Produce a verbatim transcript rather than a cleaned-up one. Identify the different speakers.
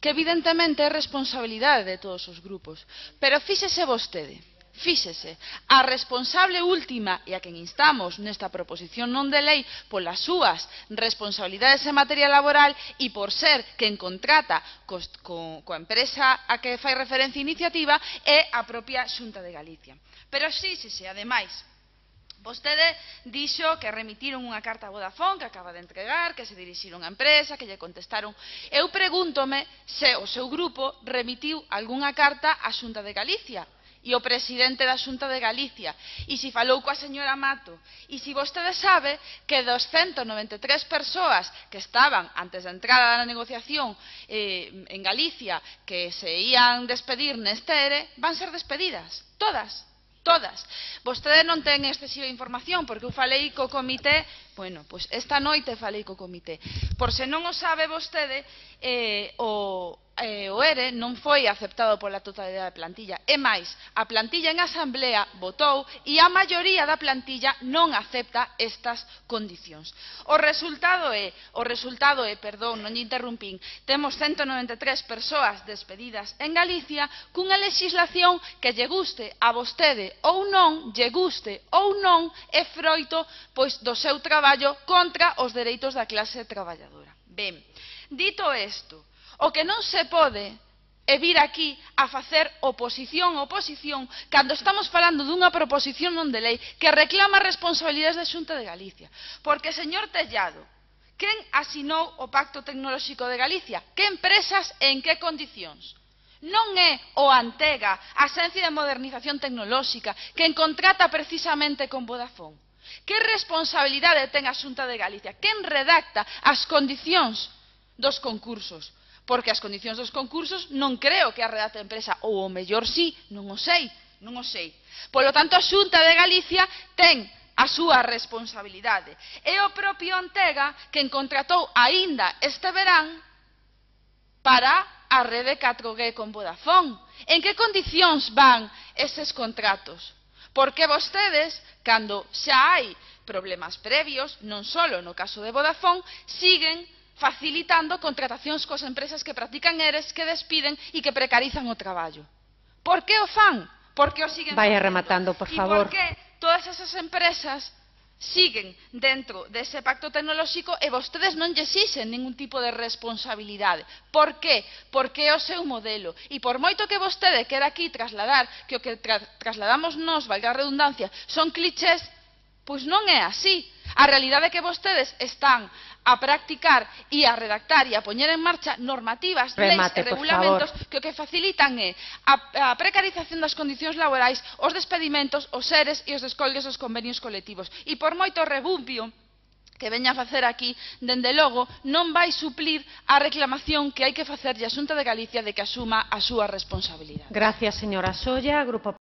Speaker 1: que evidentemente é responsabilidade de todos os grupos. Pero fíxese vostede, fíxese, a responsable última e a quen instamos nesta proposición non de lei polas súas responsabilidades en materia laboral e por ser quen contrata co, co, coa empresa a que fai referencia a iniciativa é a propia Xunta de Galicia. Pero fíxese, ademais, vostede dixo que remitiron unha carta a Vodafone que acaba de entregar, que se dirixiron á empresa, que lle contestaron. Eu pregúntome se o seu grupo remitiu algunha carta á Xunta de Galicia e o presidente da Xunta de Galicia, e se falou coa señora Mato, e se vostede sabe que dos ciento noventa e tres persoas que estaban antes da entrada da negociación eh, en Galicia que se ían despedir neste ERE, van ser despedidas, todas. Todas. Vostede non ten excesiva información, porque eu falei co comité, bueno, pois esta noite falei co comité. Por se non o sabe vostede, eh, o, eh, o ERE non foi aceptado pola totalidade da plantilla. E máis, a plantilla en asamblea votou e a maioría da plantilla non acepta estas condicións. O resultado é, o resultado é, perdón, non lle interrumpín, temos ciento noventa e tres persoas despedidas en Galicia cunha legislación que lle guste a vostede ou non, lle guste ou non, é froito pois do seu traballo contra os dereitos da clase traballadora. Ben, dito isto, o que non se pode é vir aquí a facer oposición oposición cando estamos falando dunha proposición non de lei que reclama responsabilidades da Xunta de Galicia. Porque, señor Tellado, quen asinou o Pacto Tecnolóxico de Galicia? Que empresas e en que condicións? Non é o Antega, a Axencia de Modernización Tecnolóxica, quen contrata precisamente con Vodafone. Que responsabilidade ten a Xunta de Galicia? Quen redacta as condicións dos concursos? Porque as condicións dos concursos non creo que a redacte a empresa, ou o mellor sí, non o sei, non o sei. Polo tanto, a Xunta de Galicia ten a súa responsabilidade. É o propio Antega quen contratou aínda este verán para a rede catro G con Vodafone. En que condicións van eses contratos? Porque vostedes, cando xa hai problemas previos, non só no caso de Vodafone, siguen facilitando contratacións coas empresas que practican ERES, que despiden e que precarizan o traballo. Por que o fan? Por que o siguen
Speaker 2: Vaya
Speaker 1: facendo?
Speaker 2: rematando, por favor.
Speaker 1: E por que todas esas empresas siguen dentro dese pacto tecnolóxico e vostedes non lle exixen ningún tipo de responsabilidade. Por que? Porque é o seu modelo. E por moito que vostede quera aquí trasladar que o que tra trasladamos nós, valga a redundancia, son clichés, pois non é así. A realidade é que vostedes están a practicar e a redactar e a poñer en marcha normativas, leis e regulamentos que o que facilitan é a, a precarización das condicións laborais, os despedimentos, os ERES e os descolgues dos convenios colectivos. E por moito rebumpio que veña a facer aquí, dende logo, non vai suplir a reclamación que hai que facerlle á Xunta de Galicia de que asuma a súa responsabilidade.
Speaker 2: Gracias, señora Solla. Grupo